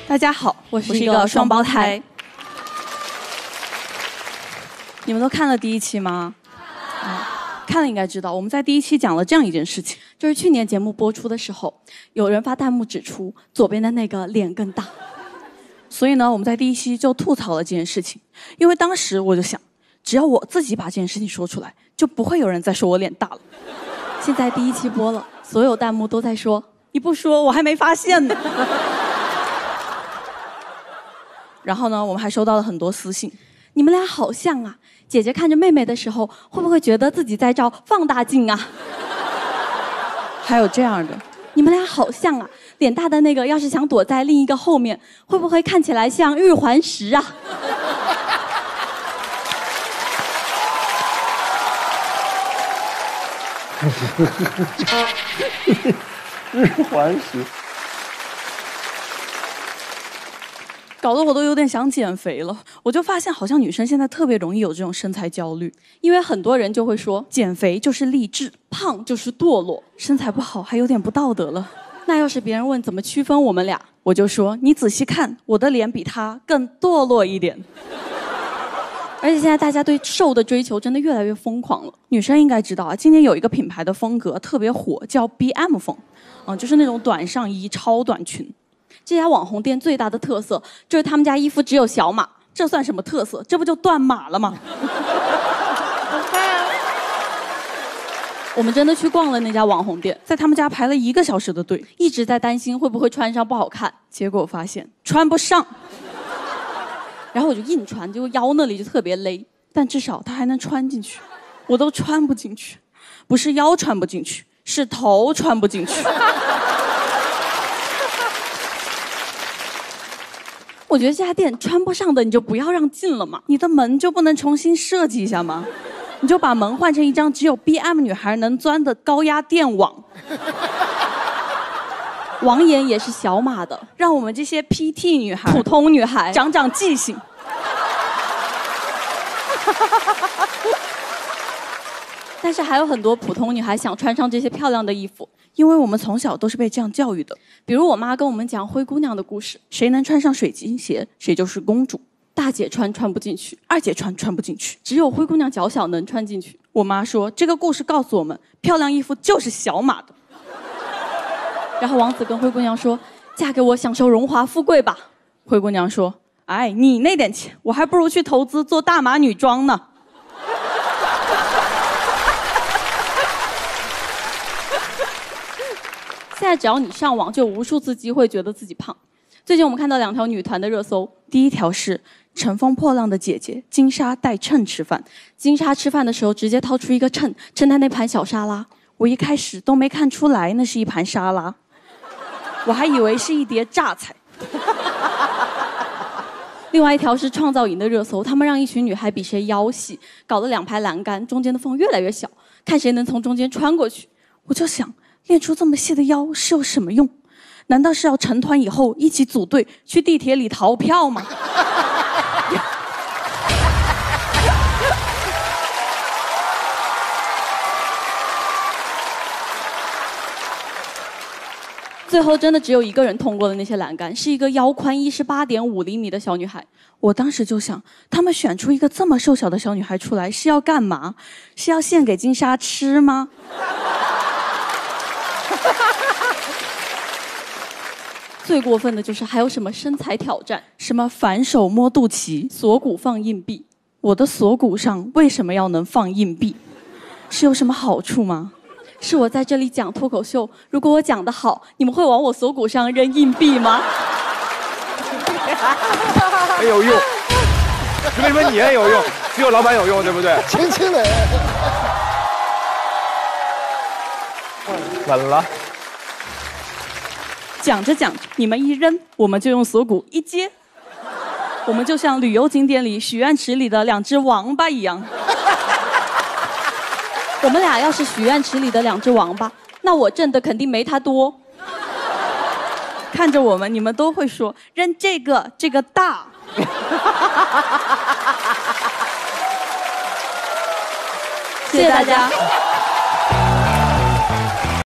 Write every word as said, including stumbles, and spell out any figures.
大家好，我是一个双胞胎。你们都看了第一期吗？啊，看了应该知道，我们在第一期讲了这样一件事情，就是去年节目播出的时候，有人发弹幕指出左边的那个脸更大，所以呢，我们在第一期就吐槽了这件事情。因为当时我就想，只要我自己把这件事情说出来，就不会有人再说我脸大了。现在第一期播了，所有弹幕都在说，你不说我还没发现呢。然后呢，我们还收到了很多私信，你们俩好像啊，姐姐看着妹妹的时候，会不会觉得自己在照放大镜啊？还有这样的，你们俩好像啊，脸大的那个要是想躲在另一个后面，会不会看起来像日环食啊？ 日环食， 搞得我都有点想减肥了。我就发现，好像女生现在特别容易有这种身材焦虑，因为很多人就会说，减肥就是励志，胖就是堕落，身材不好还有点不道德了。那要是别人问怎么区分我们俩，我就说，你仔细看，我的脸比他更堕落一点。而且现在大家对瘦的追求真的越来越疯狂了。女生应该知道啊，今年有一个品牌的风格特别火，叫 B M 风，嗯，就是那种短上衣、超短裙。这家网红店最大的特色就是他们家衣服只有小码，这算什么特色？这不就断码了吗？我们真的去逛了那家网红店，在他们家排了一个小时的队，一直在担心会不会穿上不好看，结果发现穿不上。然后我就硬穿，结果腰那里就特别勒，但至少它还能穿进去，我都穿不进去，不是腰穿不进去，是头穿不进去。我觉得这家店穿不上的你就不要让进了嘛，你的门就不能重新设计一下吗？你就把门换成一张只有 B M 女孩能钻的高压电网。网眼也是小码的，让我们这些 P T 女孩、普通女孩长长记性。但是还有很多普通女孩想穿上这些漂亮的衣服，因为我们从小都是被这样教育的。比如我妈跟我们讲灰姑娘的故事，谁能穿上水晶鞋，谁就是公主。大姐穿穿不进去，二姐穿穿不进去，只有灰姑娘脚小能穿进去。我妈说，这个故事告诉我们，漂亮衣服就是小码的。然后王子跟灰姑娘说，嫁给我享受荣华富贵吧。灰姑娘说，哎，你那点钱，我还不如去投资做大码女装呢。现在只要你上网，就有无数次机会觉得自己胖。最近我们看到两条女团的热搜，第一条是乘风破浪的姐姐金莎带秤吃饭，金莎吃饭的时候直接掏出一个秤称她那盘小沙拉，我一开始都没看出来那是一盘沙拉，我还以为是一碟榨菜。另外一条是创造营的热搜，他们让一群女孩比谁腰细，搞了两排栏杆，中间的缝越来越小，看谁能从中间穿过去。我就想，练出这么细的腰是有什么用？难道是要成团以后一起组队去地铁里逃票吗？最后真的只有一个人通过了那些栏杆，是一个腰宽一十八点五厘米的小女孩。我当时就想，他们选出一个这么瘦小的小女孩出来是要干嘛？是要献给金莎吃吗？最过分的就是还有什么身材挑战，什么反手摸肚脐，锁骨放硬币。我的锁骨上为什么要能放硬币？是有什么好处吗？是我在这里讲脱口秀，如果我讲得好，你们会往我锁骨上扔硬币吗？ 很有用，为什么你很有用，只有老板有用，对不对？ 轻轻的。 稳了。 讲着讲着，你们一扔，我们就用锁骨一接，我们就像旅游景点里许愿池里的两只王八一样。我们俩要是许愿池里的两只王八，那我挣的肯定没他多。看着我们，你们都会说扔这个，这个大。谢谢大家。